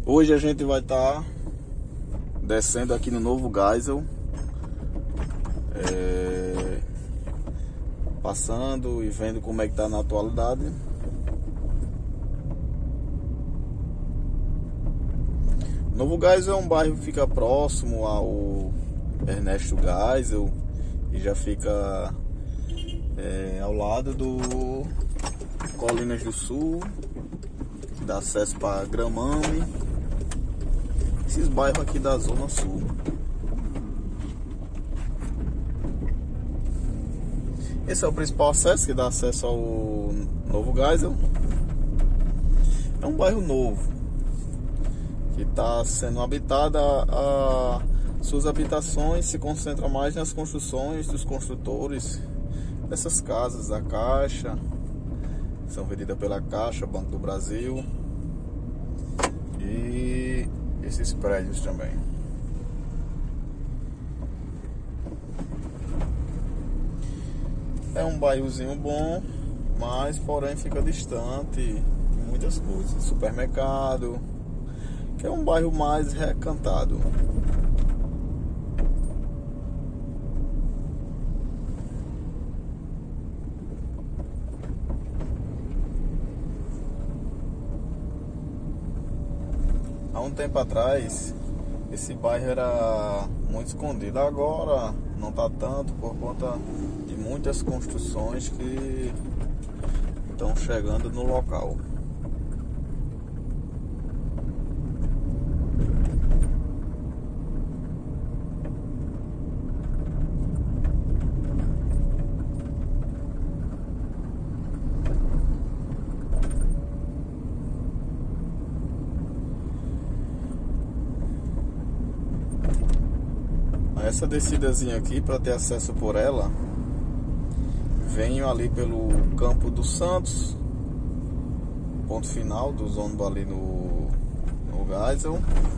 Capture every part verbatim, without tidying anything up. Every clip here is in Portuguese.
Hoje a gente vai estar tá descendo aqui no Novo Geisel, é, passando e vendo como é que tá na atualidade. Novo Geisel é um bairro que fica próximo ao Ernesto Geisel e já fica é, ao lado do Colinas do Sul, que dá acesso para Gramame, esses bairros aqui da Zona Sul. Esse é o principal acesso que dá acesso ao Novo Geisel. É um bairro novo que está sendo habitada. A, suas habitações se concentram mais nas construções dos construtores dessas casas da Caixa, que são vendidas pela Caixa, Banco do Brasil, e esses prédios também. É um bairrozinho bom, mas porém fica distante de muitas coisas. Supermercado, que é um bairro mais recantado. Há um tempo atrás, esse bairro era muito escondido. Agora não está tanto por conta de muitas construções que estão chegando no local. Essa descidazinha aqui, para ter acesso por ela, venho ali pelo Campo dos Santos, ponto final dos ônibus ali no, no Geisel,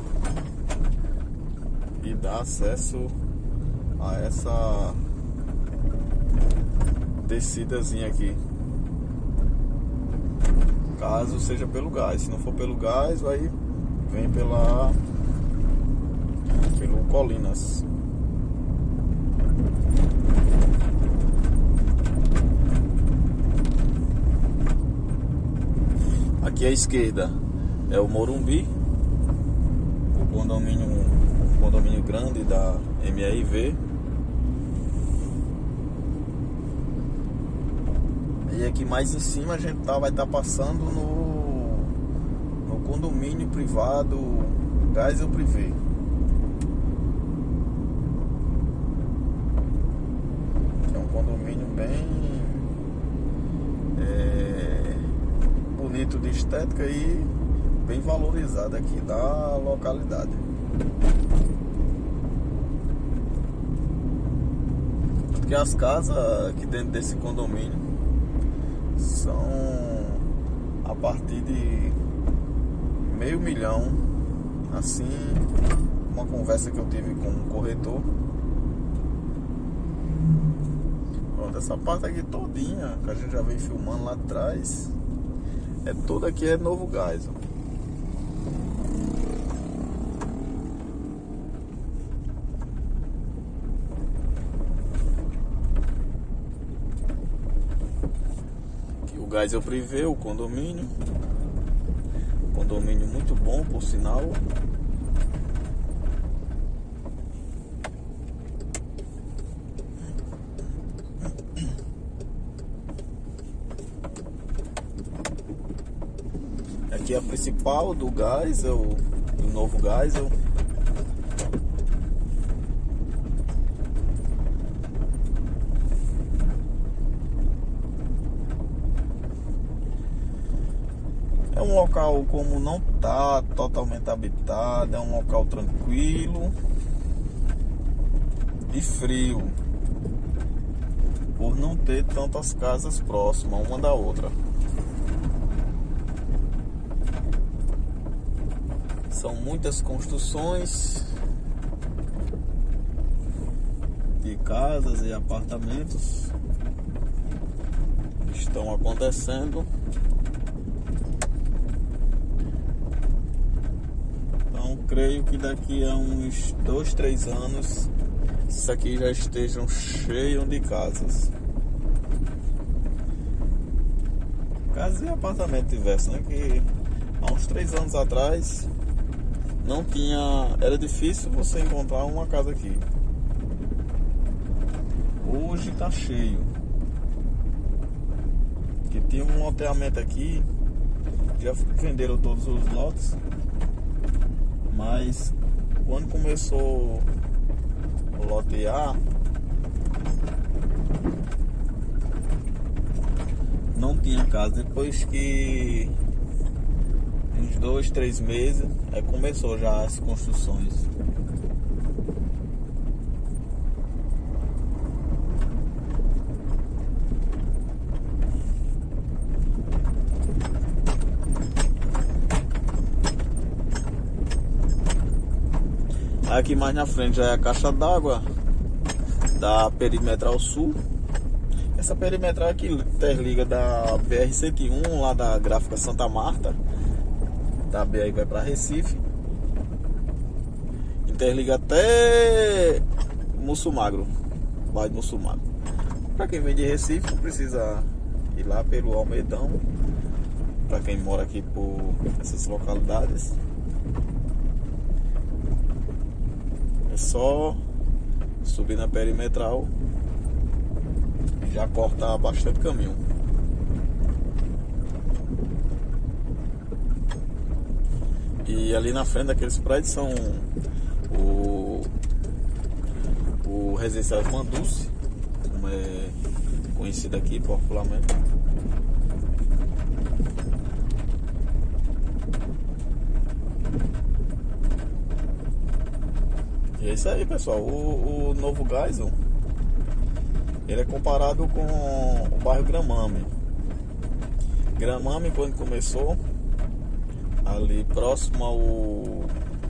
e dá acesso a essa descidazinha aqui, caso seja pelo gás. Se não for pelo gás, aí vem pela pelo Colinas. Aqui à esquerda é o Morumbi, o condomínio, o condomínio grande da M R V. E aqui mais em cima a gente tá, vai estar tá passando no, no condomínio privado Geisel Privé. Que é um condomínio bem bonito de estética e bem valorizado aqui da localidade. Porque as casas aqui dentro desse condomínio são a partir de meio milhão, assim, uma conversa que eu tive com um corretor. Pronto, essa parte aqui todinha que a gente já vem filmando lá atrás, é tudo aqui é Novo Geisel. Aqui o Geisel Privé, o condomínio. Condomínio muito bom, por sinal. Aqui é a principal do Geisel, do Novo Geisel. É um local, como não está totalmente habitado, é um local tranquilo e frio, por não ter tantas casas próximas uma da outra. São muitas construções de casas e apartamentos que estão acontecendo. creio que daqui a uns dois, três anos isso aqui já estejam cheio de casas. Casas e apartamentos diversos, né? Que há uns três anos atrás não tinha, era difícil você encontrar uma casa aqui. Hoje tá cheio. Que tinha um loteamento aqui, já venderam todos os lotes, mas quando começou o lote A, não tinha casa. Depois que uns dois, três meses, aí começou já as construções. Aqui mais na frente já é a caixa d'água da Perimetral Sul. Essa perimetral aqui interliga da B R cento e um, lá da Gráfica Santa Marta, da B aí vai para Recife, interliga até Mussumagro, bairro de Mussumagro. Para quem vem de Recife não precisa ir lá pelo Almedão. Para quem mora aqui por essas localidades, é só subir na perimetral, já corta bastante caminho. E ali na frente daqueles prédios são o, o Residencial Manduce, como é conhecido aqui popularmente. E é isso aí, pessoal. O, o Novo Geisel, ele é comparado com o bairro Gramame. Gramame, quando começou, ali próximo ao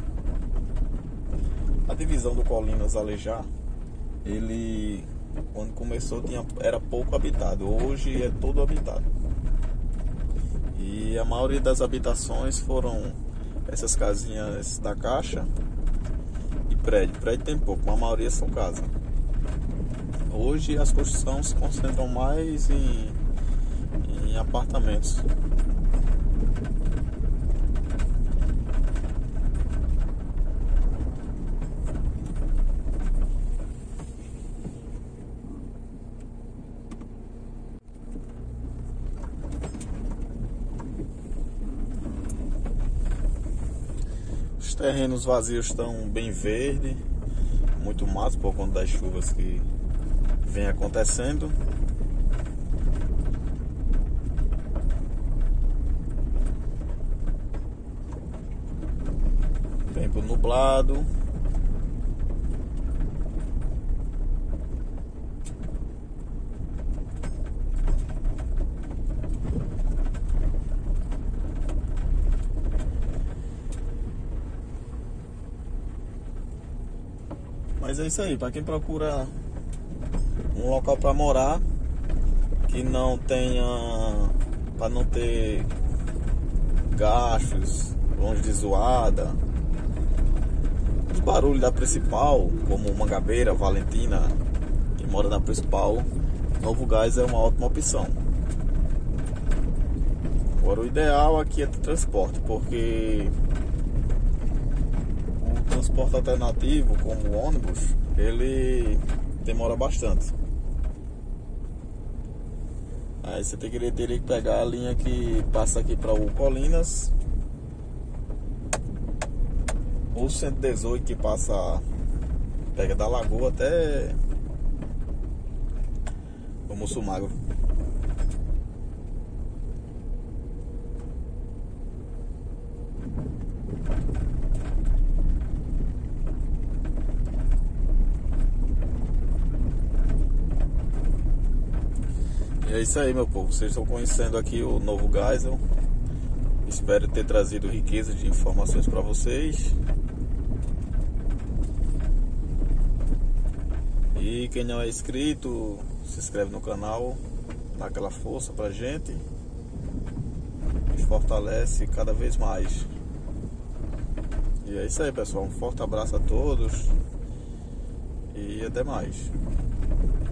a divisão do Colinas Alejar, ele quando começou tinha, era pouco habitado. Hoje é todo habitado. E a maioria das habitações foram essas casinhas da Caixa e prédio. Prédio tem pouco, mas a maioria são casas. Hoje as construções se concentram mais em, em apartamentos. Os terrenos vazios estão bem verdes, muito mato por conta das chuvas que vem acontecendo. Tempo nublado. Mas é isso aí, para quem procura um local para morar, que não tenha, para não ter gastos, longe de zoada, os barulhos da principal, como Mangabeira, Valentina, que mora na principal, Novo Geisel é uma ótima opção. Agora o ideal aqui é ter transporte, porque o transporte alternativo, como o ônibus, ele demora bastante. Aí você teria, teria que pegar a linha que passa aqui para o Colinas, ou cento e dezoito que passa, pega da Lagoa até o Mussumagro. E é isso aí, meu povo. Vocês estão conhecendo aqui o Novo Geisel. Espero ter trazido riqueza de informações para vocês. E quem não é inscrito, se inscreve no canal, dá aquela força pra gente e fortalece cada vez mais. E é isso aí, pessoal. Um forte abraço a todos e até mais.